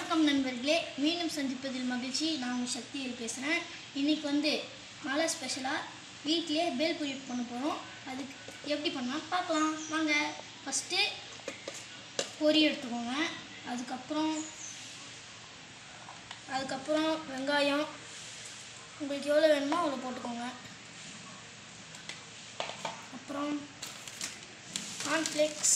வணக்கம் நண்பர்களே, மீண்டும் சந்திப்பதில் மகிழ்ச்சி. நான் உங்கள் சக்தியில் பேசுகிறேன். இன்றைக்கி வந்து மழை ஸ்பெஷலாக வீட்டிலே பேல்பூரி பண்ண போகிறோம். அதுக்கு எப்படி பண்ணலாம் பார்க்கலாம் வாங்க. ஃபஸ்ட்டு பொரி எடுத்துக்கோங்க. அதுக்கப்புறம் வெங்காயம் உங்களுக்கு எவ்வளோ வேணுமோ அவ்வளோ போட்டுக்கோங்க. அப்புறம் கார்ன்ஃப்ளேக்ஸ்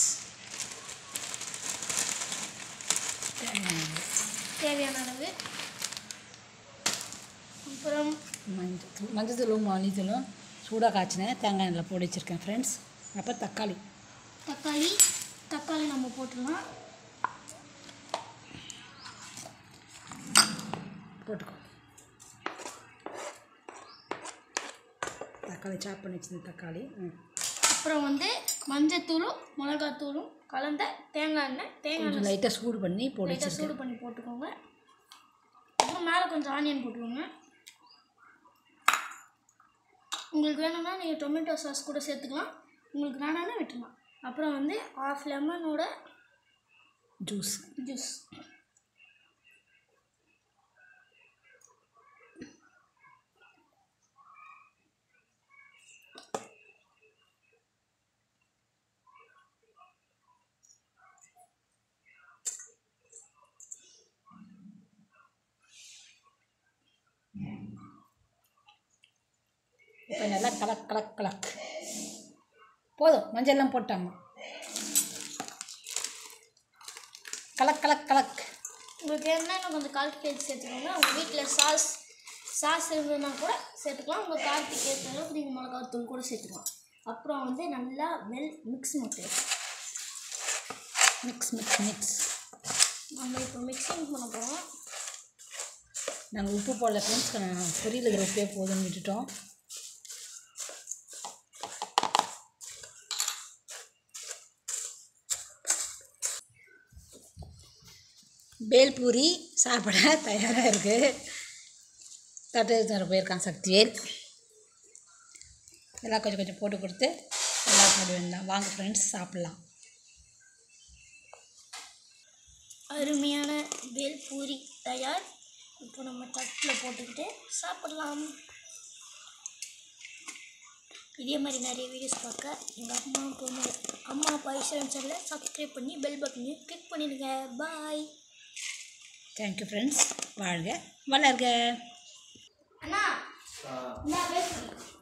தேவையான அளவு, அப்புறம் மஞ்சத்தூளும் மல்லித்தூளும் சூடாக காய்ச்சினேன், தேங்காய் எண்ணெயில் போட்டு வச்சுருக்கேன் ஃப்ரெண்ட்ஸ். அப்புறம் தக்காளி நம்ம போட்டுடலாம். போட்டுக்கோ. தக்காளி சாப் பண்ணி வச்சுருந்தேன் தக்காளி. அப்புறம் வந்து மஞ்சத்தூளும் மிளகாத்தூளும் கலந்த தேங்காய் எண்ணெய் லைட்டாக சூடு பண்ணி போட்டுக்கோங்க. அப்புறம் மேலே கொஞ்சம் ஆனியன் போட்டுக்கோங்க. உங்களுக்கு வேணும்னா நீங்கள் டொமேட்டோ சாஸ் கூட சேர்த்துக்கலாம், உங்களுக்கு வேணாம்னா விட்டுலாம். அப்புறம் வந்து 1/2 லெமனோட ஜூஸ். இப்போ நல்லா கலக் போதும். மஞ்சள்லாம் போட்டாம்மா. கலக். உங்களுக்கு என்னென்ன கொஞ்சம் காரத்துக்கு ஏற்றி சேர்த்துக்கோங்க. உங்கள் வீட்டில் சாஸ் இருந்ததுன்னா கூட சேர்த்துக்கலாம். உங்கள் காரத்துக்கு ஏற்ற அளவுக்கு நீங்கள் மிளகாத்தூள் கூட சேர்த்துக்கலாம். அப்புறம் வந்து நல்லா மிக்ஸ் நம்ம இப்போ மிக்சிங் பண்ண போகிறோம். நாங்கள் உப்பு போடல ஃப்ரெண்ட்ஸ், பொரியல் இருக்கிற உப்பே போதும்னு விட்டுட்டோம். பேல்பூரி சாப்பிட தயாராக இருக்குது. தட்டு தர போயிருக்கான் சக்திவேல். எல்லாம் கொஞ்சம் போட்டு கொடுத்து எல்லாம் சாப்பிட வேண்டாம். வாங்க ஃப்ரெண்ட்ஸ் சாப்பிட்லாம். அருமையான பேல்பூரி தயார். இப்போ நம்ம தட்டில் போட்டுக்கிட்டு சாப்பிடலாம். இதே மாதிரி நிறைய வீடியோஸ் பார்க்க எங்கள் அம்மா அப்பா சேனலை சப்ஸ்கிரைப் பண்ணி பெல் பட்டனையும் கிளிக் பண்ணிடுங்க. பாய். Thank you friends. வாழ்க வளர்க. அண்ணா,